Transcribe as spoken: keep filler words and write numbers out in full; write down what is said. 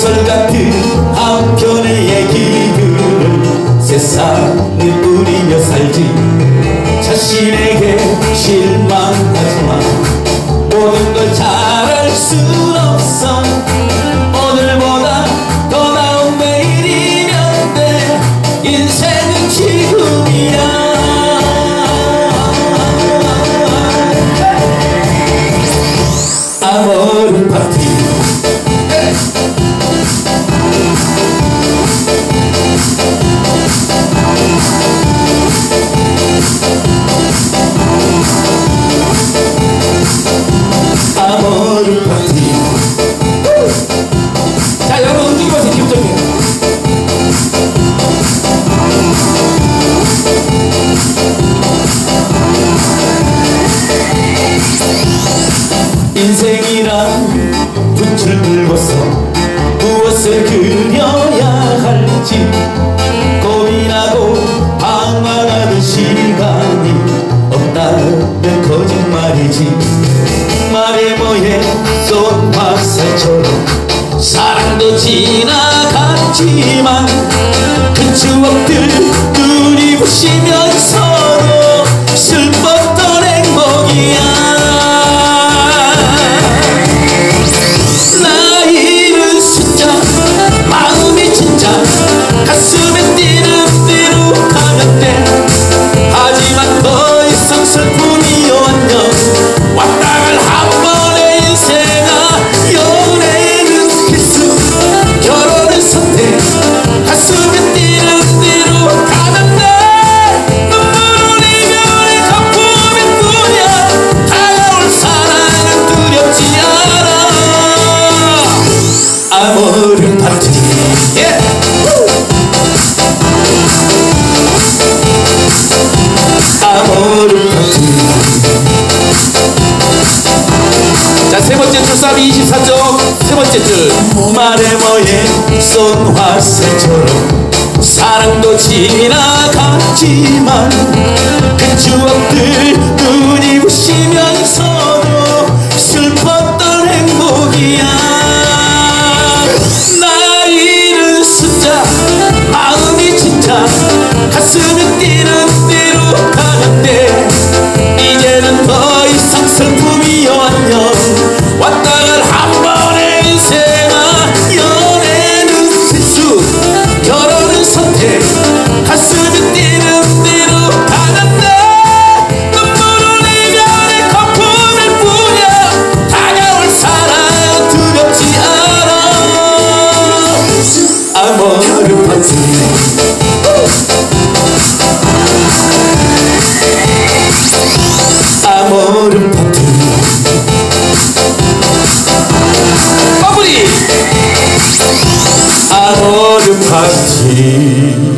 소설 같은 한 편의 얘기들을 세상에 뿌리며 살지. 자신에게 실망하지만 모든 걸 잘할 순 없어. 오늘보다 더 나은 내일이면 돼. 인생은 지금이야. 아모르 파티. 아모르 파티. 자, 여러분 움직여 보세요. 기본적이에요. 인생이란 붓을 들고서 무엇을 그려야 할지 고민하고 방황하는 시간이 없다면 거짓말이지. 말에 뭐해 쏜 화살처럼 사랑도 지나갔지만 그 추억들 눈이 부시면서도 슬펐던 행복이야. 나이는 숫자 마음이 진짜 가슴에 뛰는 대로 가면 돼. 하지만 더 이상 슬픔이 안녕 왔다갈 한 번의 인생아. 연애는 필수 결혼은 선택 가슴에 뛰는 대로 가면 돼. 눈물은 이별의 거품일 뿐이야. 다가올 사랑은 두렵지 않아. 아모르 파티. yeah. 아모르 파티. 자, 세 번째 줄 싸움이 이십사 쪽 세 번째 줄. 말해 뭐해 쏜 화살처럼 사랑도 지나갔지만 그 추억들 눈이 부시면서도 슬펐던 행복이야. 나이는 숫자 마음이 진짜 가슴이 뛰는 대로 가면 돼. 이제는 더 이상 슬픔이 안녕 왔다갈 한 번의 인생아. 연애는 필수 결혼은 선택 가슴이 뛰는 대로 가면 돼. 눈물은 이별의 거품일 뿐이야. 다가올 사랑 두렵지 않아. 아모르 파티. 아모르 파티. 마무리. 아모르 파티.